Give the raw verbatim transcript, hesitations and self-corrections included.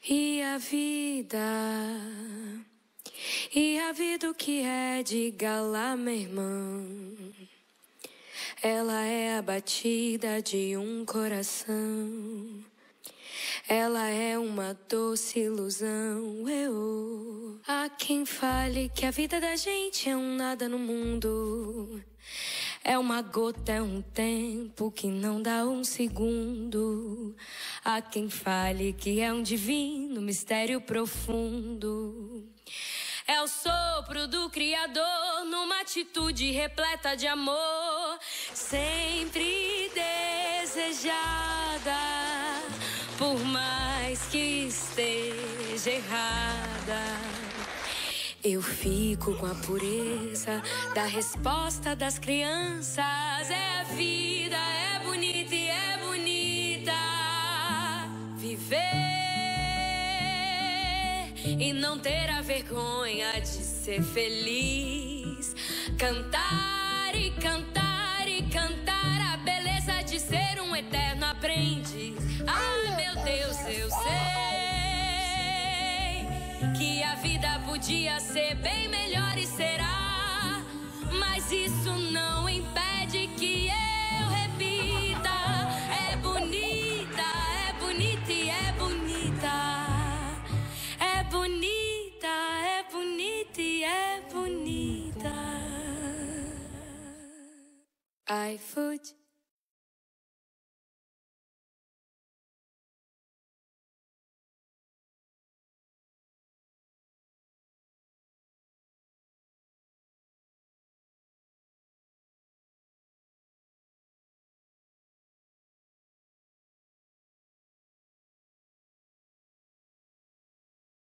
E a vida, e a vida o que é, diga lá, meu irmão. Ela é a batida de um coração. Ela é uma doce ilusão. Eu. Há quem fale que a vida da gente é um nada no mundo. É uma gota, é um tempo que não dá um segundo. Há quem fale que é um divino mistério profundo. É o sopro do Criador numa atitude repleta de amor, sempre desejada, por mais que esteja errada. Eu fico com a pureza da resposta das crianças. É a vida, é bonita e é bonita viver e não ter a vergonha de ser feliz. Cantar e cantar e cantar a beleza de ser um eterno aprendiz. Ai, meu Deus, eu sei que a vida podia ser bem melhor e será, mas isso não impede